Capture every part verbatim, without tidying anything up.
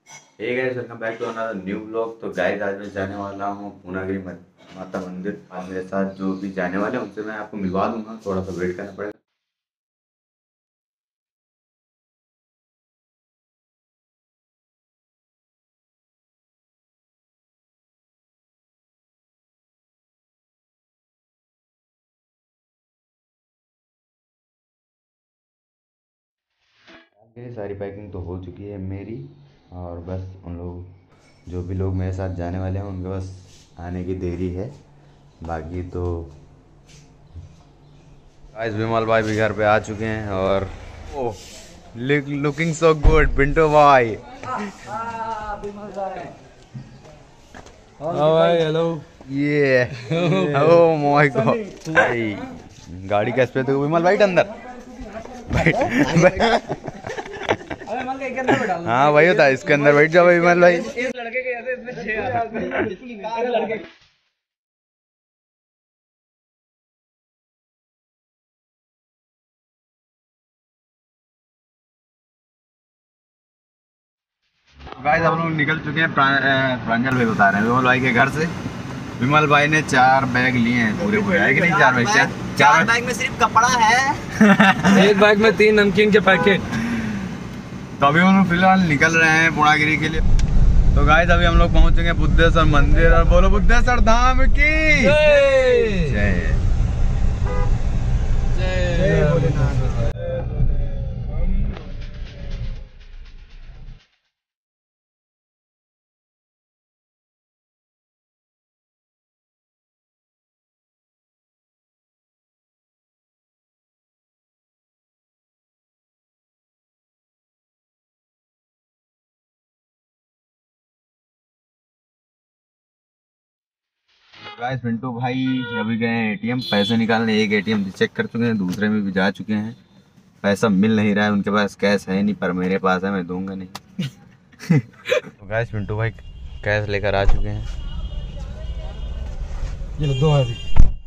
Hey guys, welcome back to another new blog. तो guys, आज मैं जाने वाला हूँ पूर्णागिरी माता मंदिर। आज मेरे साथ जो भी जाने वाले हैं उनसे मैं आपको मिलवा दूंगा, थोड़ा सा वेट करना पड़ेगा। ये सारी पैकिंग तो हो चुकी है मेरी, और बस उन लोग जो भी लोग मेरे साथ जाने वाले हैं उनके बस आने की देरी है। बाकी तो गाइस, विमल भाई भी घर पे आ चुके हैं और oh looking so good Pintu भाई। हाँ भाई, हेलो। ये ओ माय गॉड भाई, गाड़ी कैसे पे तो विमल भाई अंदर बैठ बैठ। हाँ वही होता है, इसके अंदर बैठ जाओ विमल भाई। इस लड़के के ऐसे इसमें छह लड़के। गाइस, हम लोग निकल चुके हैं। प्रा- अ, प्रांजल भाई बता रहे हैं विमल भाई के घर से। विमल भाई ने चार बैग लिए हैं पूरे पूरे, है कि नहीं? चार बैग चार, चार बैग में सिर्फ कपड़ा है। एक बैग में तीन नमकीन के पैकेट। तो अभी हम लोग फिलहाल निकल रहे हैं पूर्णागिरी के लिए। तो गाइस, अभी हम लोग पहुंचेंगे बुद्धेश्वर मंदिर। और बोलो बुद्धेश्वर धाम की जय जय। जय भोलेनाथ। गाइस, पिंटू भाई अभी गए हैं एटीएम पैसे निकालने। एक एटीएम चेक कर चुके हैं, दूसरे में भी जा चुके हैं। पैसा मिल नहीं रहा है, उनके पास कैश है नहीं, पर मेरे पास है, मैं दूंगा नहीं। तो गाइस, पिंटू भाई कैश लेकर आ चुके हैं। ये लो दो है अभी।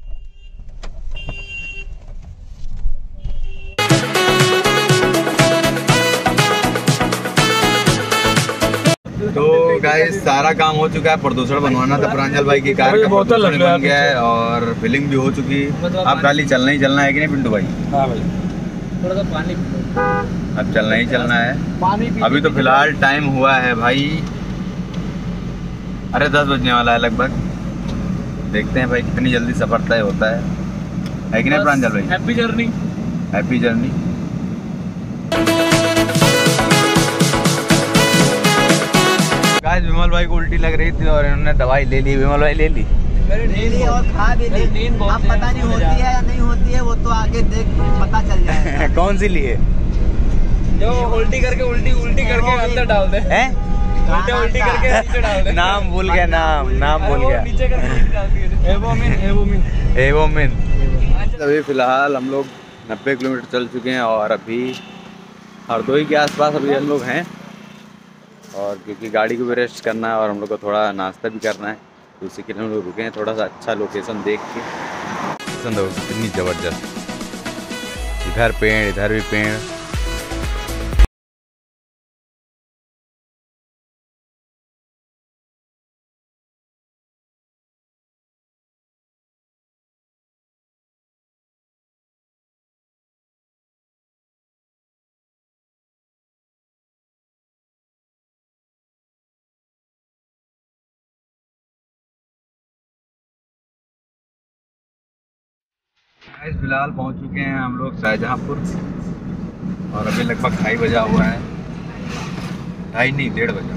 तो गाइस, सारा काम हो चुका है। प्रदूषण बनवाना था प्रांजल भाई की कार का, बोतल प्रदूषण लग रहा है बन गया है और फिलिंग भी हो चुकी है। अब खाली चलना ही चलना है कि नहीं पिंटू भाई? हाँ भाई, थोड़ा सा पानी अब चलना ही चलना है। पानी अभी तो फिलहाल टाइम हुआ है भाई, अरे दस बजने वाला है लगभग। देखते हैं भाई कितनी जल्दी सफर तय होता है, है कि नहीं प्रांजल भाई? Happy journey. Happy journey. Guys, Vimal भाई को उल्टी लग रही थी और इन्होंने दवाई ले ली। विमल भाई ले ली? ले ली और खा भी ली। नींद बहुत अब पता नहीं होती है या नहीं होती है, वो तो आगे देख पता चल जाएगा। कौन सी लिए? जो उल्टी करके उल्टी उल्टी करके अंदर डाल दे। हैं? उल्टे उल्टी करके नीचे डाल दे। नाम भूल गया, नाम नाम भूल गया। नीचे करके नीचे डाल दिए। एवोमिन एवोमिन एवोमिन। अभी फिलहाल हम लोग नब्बे किलोमीटर चल चुके हैं और अभी हरदोई के आसपास अभी हम लोग हैं। और क्योंकि गाड़ी को भी रेस्ट करना है और हम लोग को थोड़ा नाश्ता भी करना है, तो उसी के लिए हम लोग रुके हैं थोड़ा सा अच्छा लोकेशन देख के। पसंद हो कितनी ज़बरदस्त, इधर पेड़ इधर भी पेड़। गाइस, फिलहाल पहुंच चुके हैं हम लोग शाहजहाँपुर और अभी लगभग ढाई बजा हुआ है। ढाई नहीं, डेढ़ बजा।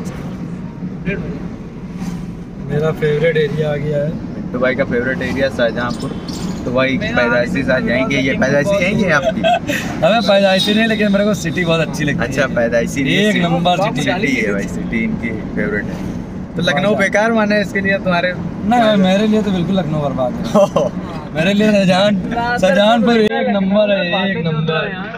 मेरा फेवरेट एरिया आ गया है। तो भाई का फेवरेट एरिया शाहजहाँपुर। तो भाई पैदाइशी साथ जाएंगे, ये पैदाइशी यहीं है आपकी? हमें पैदाइशी नहीं, लेकिन मेरे को सिटी बहुत अच्छी लगती है। अच्छा, पैदाइशी नहीं, एक सिटी- नंबर सिटी सिटी है भाई, सिटी इनकी फेवरेट है। तो लखनऊ बेकार माने इसके लिए तुम्हारे? नहीं भाई, मेरे लिए तो बिल्कुल लखनऊ बर्बाद है। मेरे लिए शाहजहान शाहजहानपुर एक नंबर है, एक नंबर।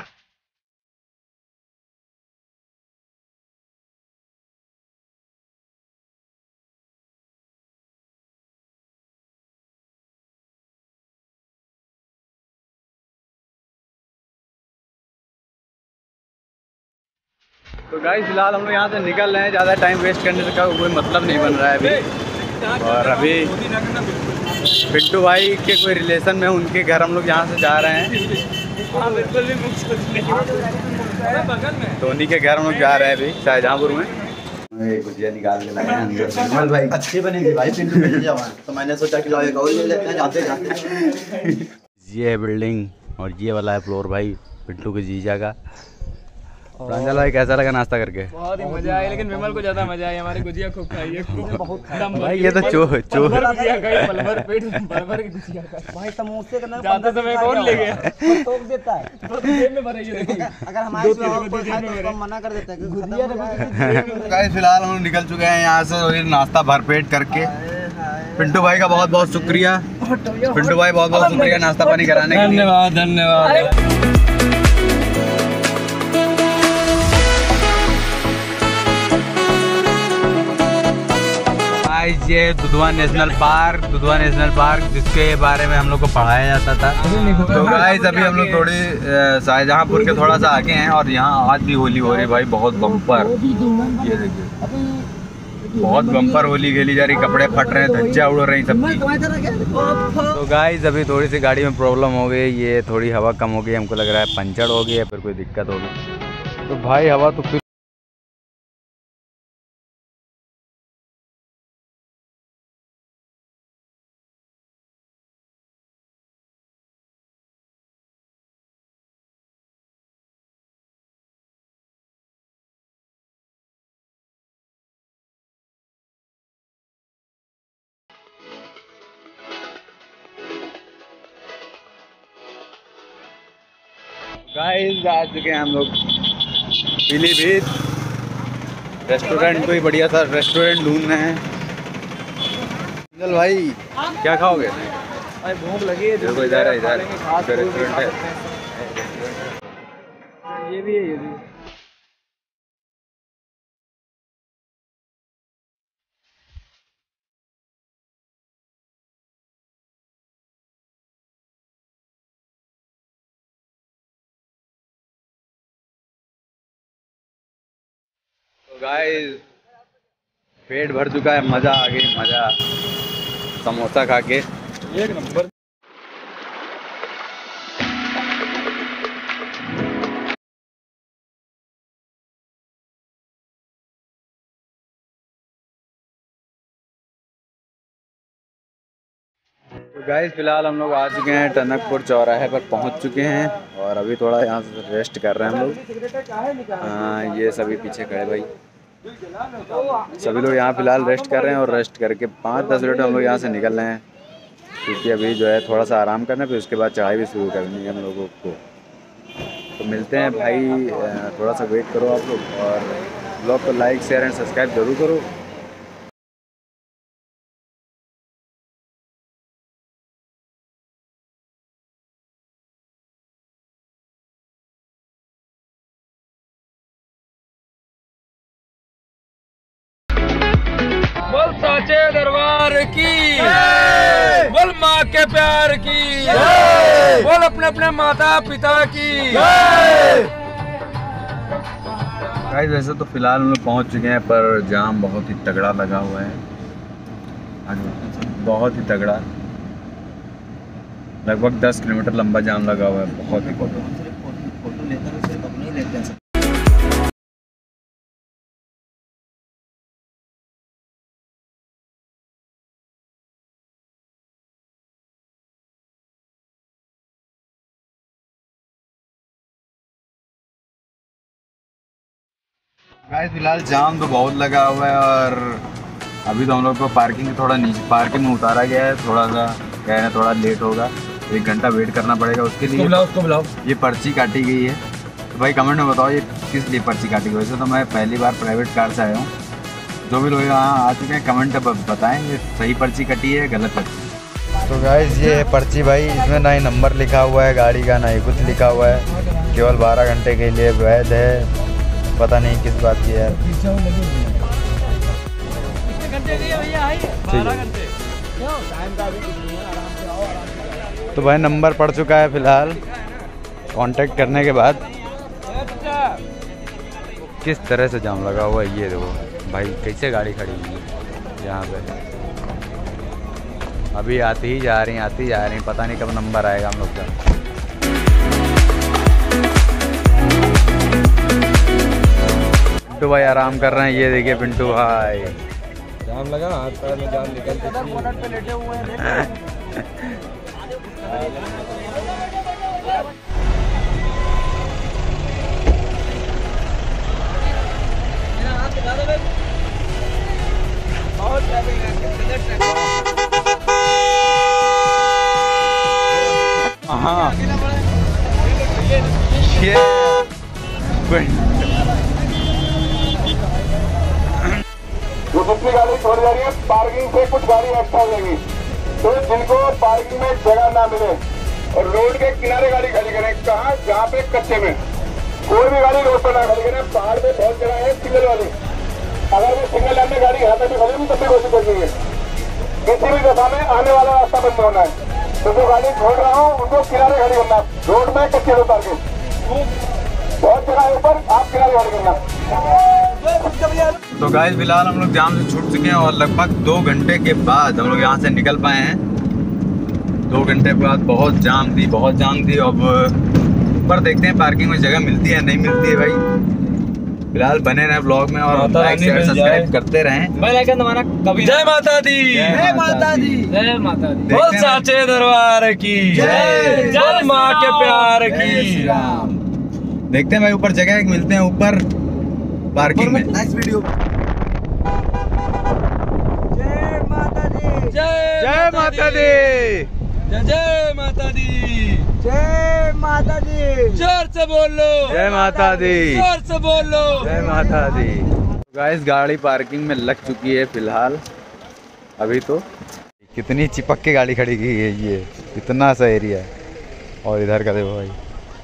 तो गाइस फिलहाल हम लोग यहाँ से निकल रहे हैं, ज़्यादा टाइम वेस्ट करने का कोई मतलब नहीं बन रहा है अभी। और अभी पिंटू भाई के कोई रिलेशन में उनके घर हम लोग यहाँ से जा रहे हैं। हाँ बिल्कुल भी तो उन्हीं के घर हम लोग जा रहे हैं अभी शाहजहाँपुर में। गुजिया निकाल के लाए हैं अंदर भाई, अच्छी बनेगी भाई पिंटू मिल जावा, तो मैंने सोचा कि लाओ एक और ले लेते हैं जाते जाते। ये है बिल्डिंग और ये वाला है फ्लोर भाई पिंटू के जीजा का। प्रांजल भाई कैसा लगा नाश्ता करके? बहुत ही मजा आया, लेकिन विमल को ज्यादा मजा आया। हमारी गुजिया खूब खाई है, बहुत भाई ये तो चो चो गुजिया खाई, पल भर पेट भर भर की गुजिया खाई भाई। समोसे का ज्यादा समय कौन ले गया? टोक देता है तो जेब में भरा ये देखो। अगर हमारे से और कोई खाए तो हम मना कर देते हैं कि गुजिया गाइस फिलहाल हम लोग निकल चुके हैं यहाँ से वही नाश्ता भरपेट करके। पिंटू भाई का बहुत बहुत शुक्रिया, पिंटू भाई बहुत बहुत शुक्रिया नाश्ता पानी कराने के लिए। धन्यवाद धन्यवाद। ये Dudhwa national park, Dudhwa national park जिसके बारे में हम लोग को पढ़ाया जाता था। तो गाइस अभी हम लोग थोड़ी शाहजहाँपुर के थोड़ा सा आगे हैं और यहाँ आज भी होली हो रही भाई, बहुत बम्पर। ये देखिए बहुत बम्पर होली खेली जा रही, कपड़े फट रहे हैं, धज्जियाँ उड़ रही सबकी। तो गाइस अभी थोड़ी सी गाड़ी में प्रॉब्लम हो गई, ये थोड़ी हवा कम हो गई, हमको लग रहा है पंचर हो गई है फिर कोई दिक्कत होगी। तो भाई हवा तो फिर गाइस आ चुके हैं हम लोग पीलीभीत। रेस्टोरेंट कोई बढ़िया सा रेस्टोरेंट ढूंढ रहे हैं। चल भाई क्या खाओगे? भाई भूख लगी है, देखो इधर है, इधर रेस्टोरेंट है। ये भी है, ये भी। गाइस पेट भर चुका है, मजा आ गई मजा, समोसा खा के एक नंबर। तो गाइस फिलहाल हम लोग आ चुके हैं टनकपुर चौराहे पर पहुंच चुके हैं और अभी थोड़ा यहाँ से रेस्ट कर रहे हैं हम लोग। हाँ ये सभी पीछे खड़े भाई, सभी लोग यहाँ फिलहाल रेस्ट कर रहे हैं और रेस्ट करके पाँच दस मिनट हम लोग यहाँ से निकल रहे हैं क्योंकि अभी जो है थोड़ा सा आराम करना है, फिर उसके बाद चढ़ाई भी शुरू करनी है हम लोगों को। तो मिलते हैं भाई, थोड़ा सा वेट करो आप लोग और ब्लॉग को लाइक शेयर एंड सब्सक्राइब जरूर करो। बोल साचे दरबार की, बोल माँ के प्यार की, बोल अपने अपने माता पिता की। गाइस वैसे तो फिलहाल हम लोग पहुँच चुके हैं पर जाम बहुत ही तगड़ा लगा हुआ है, बहुत ही तगड़ा, लगभग दस किलोमीटर लंबा जाम लगा हुआ है, बहुत ही फोटो फोटो लेते हैं, सिर्फ अपने ही लेते हैं। गाइस फिलहाल जाम तो बहुत लगा हुआ है और अभी तो हम लोग को पार्किंग थोड़ा नीचे पार्किंग में उतारा गया है, थोड़ा सा कह रहे हैं थोड़ा लेट होगा, एक घंटा वेट करना पड़ेगा उसके लिए। बुलाओ उसको बुलाओ। ये पर्ची काटी गई है, तो भाई कमेंट में बताओ ये किस लिए पर्ची काटी गई। वैसे तो मैं पहली बार प्राइवेट कार से आया हूँ, जो भी लोग यहाँ आ चुके हैं कमेंट में बताएं ये सही पर्ची कटी है गलत पर्ची। तो गाइस ये है पर्ची भाई, इसमें ना ही नंबर लिखा हुआ है गाड़ी का, ना ही कुछ लिखा हुआ है, केवल बारह घंटे के लिए वैध है, पता नहीं किस बात की है। तो भाई नंबर पड़ चुका है फिलहाल, कांटेक्ट करने के बाद किस तरह से जाम लगा हुआ है ये देखो भाई, कैसे गाड़ी खड़ी हुई है यहाँ पे। अभी आती ही जा रही हैं आती जा रही हैं, पता नहीं कब नंबर आएगा हम लोग का। पिंटू भाई आराम कर रहे हैं, ये देखिए पिंटू भाई। जाम लगा हाथ पैर में जान निकल पे लेटे हुए हैं। हाँ ये जो दूसरी गाड़ी छोड़ जा रही है, पार्किंग से कुछ गाड़ी एक्स्ट्रा हो जाएगी, तो जिनको पार्किंग में जगह ना मिले और रोड के किनारे गाड़ी खड़ी करें। कहाँ? जहाँ पे कच्चे में कोई भी गाड़ी रोड पर ना खड़ी करें। पहाड़ पे बहुत जगह है सिंगल वाली, अगर वो सिंगल लाइन में गाड़ी यहाँ पे भी खड़ी होगी तब भी कोशिश करेंगे। किसी भी दशा में आने वाला रास्ता बंद होना है, तो जो गाड़ी छोड़ रहा हूँ उनको किनारे खड़ी करना। रोड में कच्चे रोड पार्किंग बहुत जगह है ऊपर, आप किनारे खड़ी करना। तो गाइस फिलहाल हम लोग जाम से छूट चुके हैं और लगभग दो घंटे के बाद हम लोग यहाँ से निकल पाए हैं। दो घंटे के बाद बहुत जाम थी बहुत जाम थी अब ऊपर देखते हैं पार्किंग में जगह मिलती है नहीं मिलती है भाई। फिलहाल बने रहे ब्लॉग में और लाइक शेयर सब्सक्राइब करते रहें। बेल आइकन दबाना कभी। जय माता दी, जय माता दी, जय माता दी। बोल साचे दरबार की जय, बोल माँ के प्यार की। देखते हैं भाई ऊपर जगह मिलते हैं ऊपर पार्किंग में। Next video. जय माता दी, जय माता दी, जय जय माता दी, जय माता दी। जोर से बोलो जय माता दी, जोर से बोलो जय माता दी। गाइस गाड़ी पार्किंग में लग चुकी है फिलहाल अभी। तो कितनी चिपक के गाड़ी खड़ी की है ये, इतना सा एरिया है। और इधर का देखो भाई,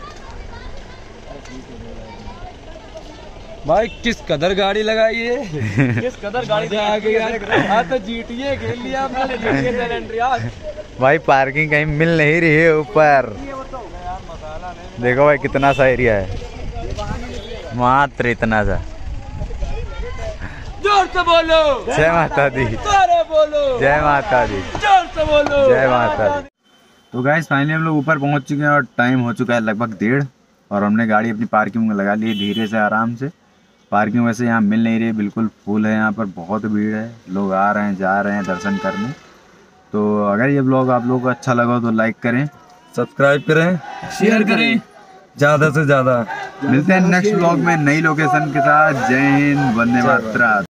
भाई किस कदर गाड़ी लगाई है, किस कदर गाड़ी आ गई यार। तो जीटीए खेल लिया हमने, जीटीए सैन एंड्रियास। भाई पार्किंग कहीं मिल नहीं रही है ऊपर। देखो भाई कितना सा एरिया है, मात्र इतना सा। जोर से बोलो जय माता दी, सारे बोलो जय माता दी, जोर से बोलो जय माता दी। तो गाइस फाइनली हम लोग ऊपर पहुंच चुके हैं और टाइम हो चुका है लगभग डेढ़, और हमने गाड़ी अपनी पार्किंग में लगा ली है धीरे से आराम से। पार्किंग वैसे यहाँ मिल नहीं रही है, बिल्कुल फुल है, यहाँ पर बहुत भीड़ है, लोग आ रहे हैं जा रहे हैं दर्शन करने। तो अगर ये ब्लॉग आप लोगों को अच्छा लगा तो लाइक करें, सब्सक्राइब करें, शेयर करें ज़्यादा से ज़्यादा। मिलते हैं नेक्स्ट ब्लॉग में नई लोकेशन के साथ। जय हिंद, वंदे मातरम।